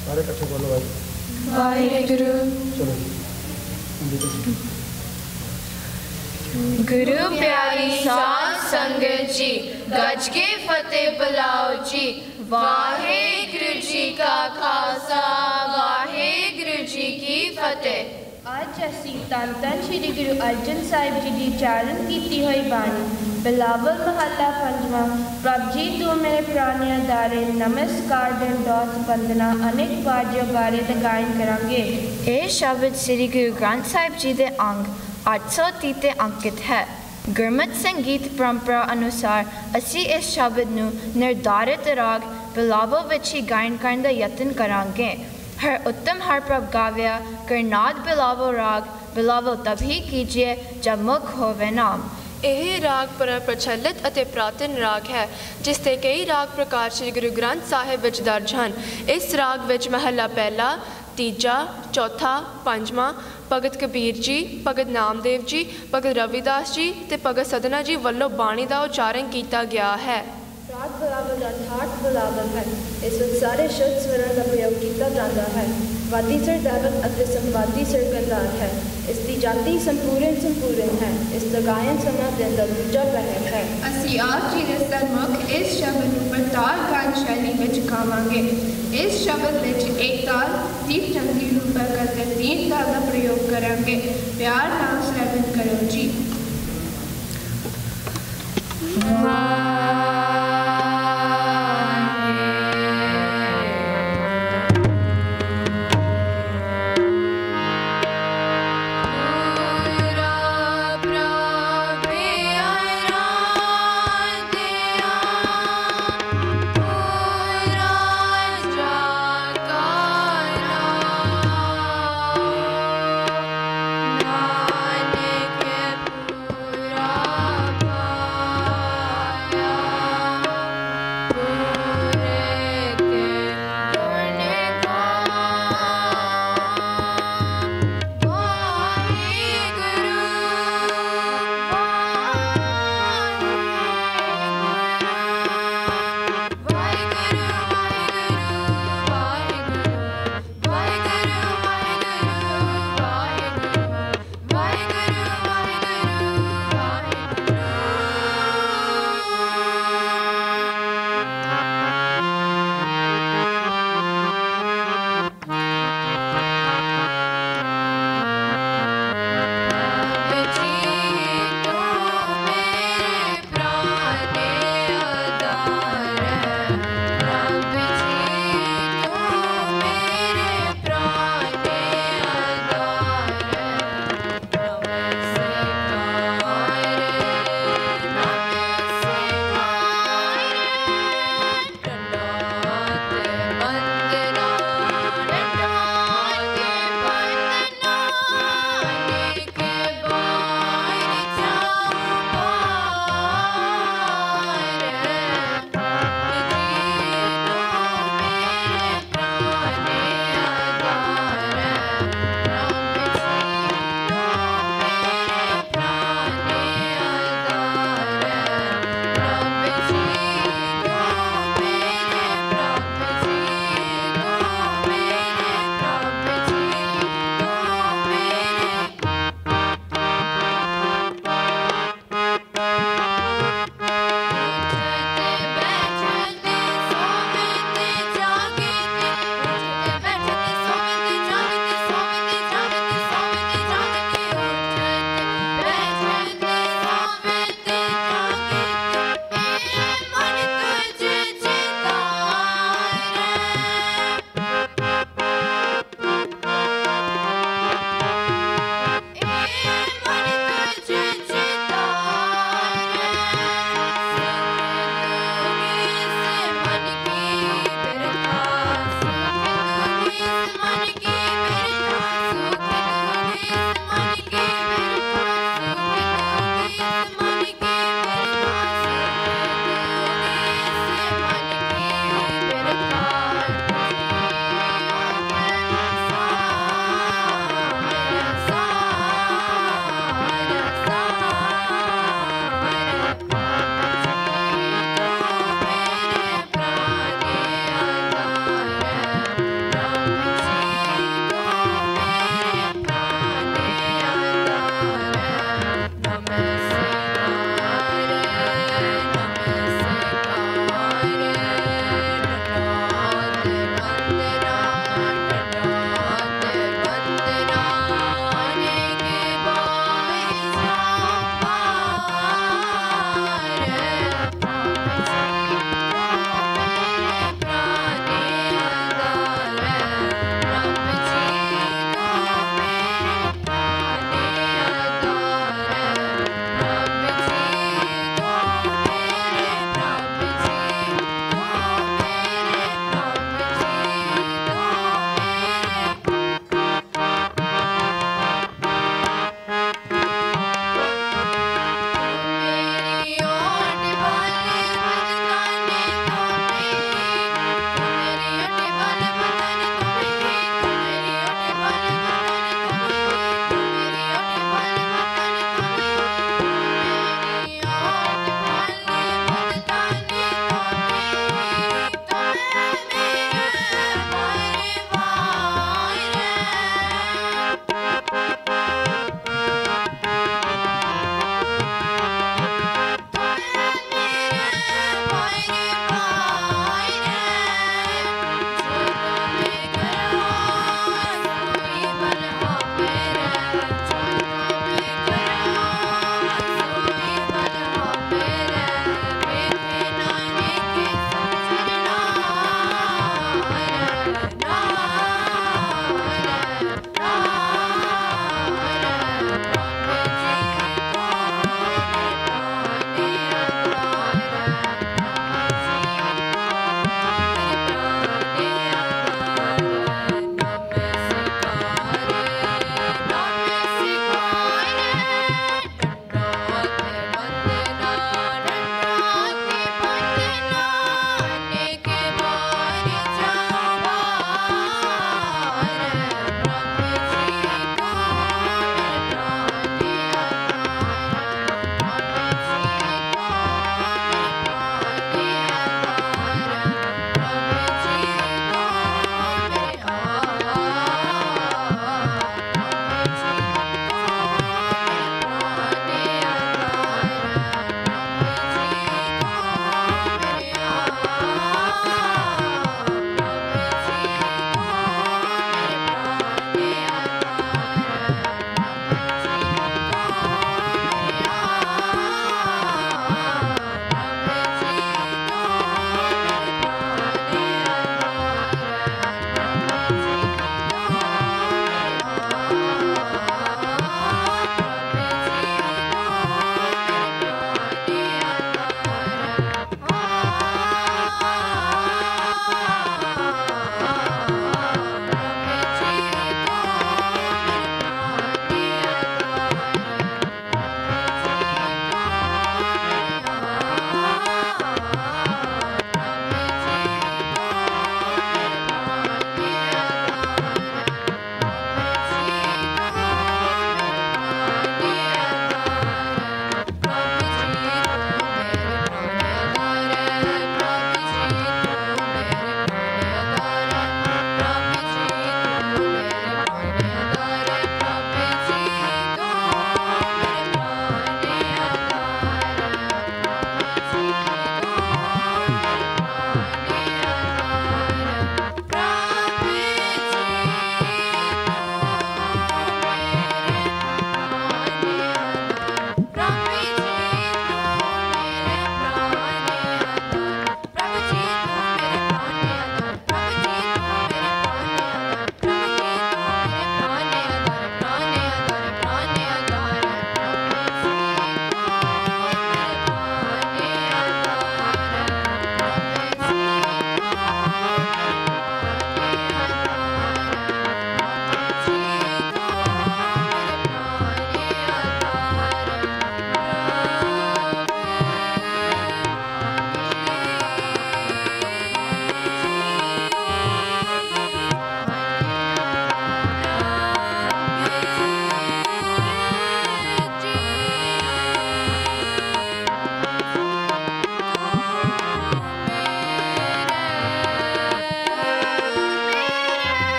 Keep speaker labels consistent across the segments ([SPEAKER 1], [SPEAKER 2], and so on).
[SPEAKER 1] सारे इकट्ठे बोलो भाई।
[SPEAKER 2] वाहिगुरु।
[SPEAKER 1] चलो
[SPEAKER 2] गुरु प्यारी साध संगत जी, गज के फतेह बुलाओ जी। वाहिगुरु जी का खालसा, वाहिगुरु जी की फतेह।
[SPEAKER 3] ਅੱਜ ਅਸੀਂ ਧੰਨ ਧੰਨ ਸ਼੍ਰੀ ਗੁਰੂ ਅਰਜਨ ਸਾਹਿਬ ਜੀ ਦੀ ਉਚਾਰਨ ਕੀਤੀ ਹੋਈ ਬਾਣੀ ਬਿਲਾਵਲ ਮਹੱਲਾ ਪੰਜਵਾਂ। ਪ੍ਰਭ ਜੀ ਤੂੰ ਮੇਰੇ ਪ੍ਰਾਣਿਆਂ ਦਾਰੇ, ਨਮਸਕਾਰ ਦਿਨ ਦੌਤ ਬੰਦਨਾ ਅਨੇਕ ਬਾਜੋ ਬਾਰੇ ਦਾ ਗਾਇਨ ਕਰਾਂਗੇ।
[SPEAKER 2] ਇਹ ਸ਼ਬਦ ਸ੍ਰੀ ਗੁਰੂ ਗ੍ਰੰਥ ਸਾਹਿਬ ਜੀ ਦੇ ਅੰਗ 830 ਤੇ ਅੰਕਿਤ ਹੈ। ਗੁਰਮਤਿ ਸੰਗੀਤ ਪਰੰਪਰਾ ਅਨੁਸਾਰ ਅਸੀਂ ਇਸ ਸ਼ਬਦ ਨੂੰ ਨਿਰਧਾਰਿਤ ਰਾਗ ਬਿਲਾਵਲ ਵਿੱਚ ਹੀ ਗਾਇਨ ਕਰਨ ਦਾ ਯਤਨ ਕਰਾਂਗੇ। हर उत्तम हर प्रभ गाव्या, करनाद बिलावो राग, बिलावो तभी कीजिए जब मुख होवे नाम।
[SPEAKER 4] ਇਹ ਰਾਗ ਪ੍ਰਚਲਿਤ ਅਤੇ ਪ੍ਰਾਤਨ ਰਾਗ ਹੈ, ਜਿਸ ਦੇ ਕਈ ਰਾਗ ਪ੍ਰਕਾਰ ਸ੍ਰੀ ਗੁਰੂ ਗ੍ਰੰਥ ਸਾਹਿਬ ਵਿੱਚ ਦਰਜ ਹਨ। ਇਸ ਰਾਗ ਵਿੱਚ ਮਹੱਲਾ ਪਹਿਲਾ, ਤੀਜਾ, ਚੌਥਾ, ਪੰਜਵਾਂ ਭਗਤ ਕਬੀਰ ਜੀ, ਭਗਤ ਨਾਮਦੇਵ ਜੀ, ਭਗਤ ਰਵਿਦਾਸ ਜੀ ਤੇ ਭਗਤ ਸਦਨਾ ਜੀ ਵੱਲੋਂ ਬਾਣੀ ਦਾ ਉਚਾਰਨ ਕੀਤਾ ਗਿਆ ਹੈ।
[SPEAKER 3] ਰਾਗ ਬਿਲਾਵਲ ਦਾ ਠਾਠ ਬਿਲਾਵਲ ਹੈ। ਇਸ ਵਿੱਚ ਸਾਰੇ ਸ਼ੁੱਧ ਸਵਰਾਂ ਦਾ ਪ੍ਰਯੋਗ ਕੀਤਾ ਜਾਂਦਾ ਹੈ। ਵਾਦੀ ਸਿਰ ਦਾਵਤ ਅਤੇ ਸੰਵਾਦੀ ਸਿਰ ਗੰਧਾਰ ਹੈ। ਇਸ ਦੀ ਜਾਤੀ ਸੰਪੂਰਨ ਹੈ। ਇਸ ਦਾ ਗਾਇਨ ਸਮਾਂ ਦਿਨ ਦਾ ਦੂਜਾ ਪਹਿਰ ਹੈ।
[SPEAKER 5] ਅਸੀਂ ਆਪ ਜੀ ਦੇ ਸਨਮੁਖ ਇਸ ਸ਼ਬਦ ਨੂੰ ਪ੍ਰਤਾਲ ਗਾਨ ਸ਼ੈਲੀ ਵਿੱਚ ਗਾਵਾਂਗੇ। ਇਸ ਸ਼ਬਦ ਵਿੱਚ ਇੱਕ ਤਾਲ, ਦੀਪ ਚੰਗੀ ਰੂਪਕ ਅਤੇ ਤੀਨ ਤਾਲ ਦਾ ਪ੍ਰਯੋਗ ਕਰਾਂਗੇ। ਪਿਆਰ ਨਾਲ ਸਰਵਨ ਕਰੋ ਜੀ।
[SPEAKER 2] नानक पूरा पाया।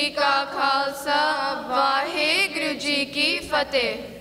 [SPEAKER 4] का खालसा वाहेगुरु जी की फतेह।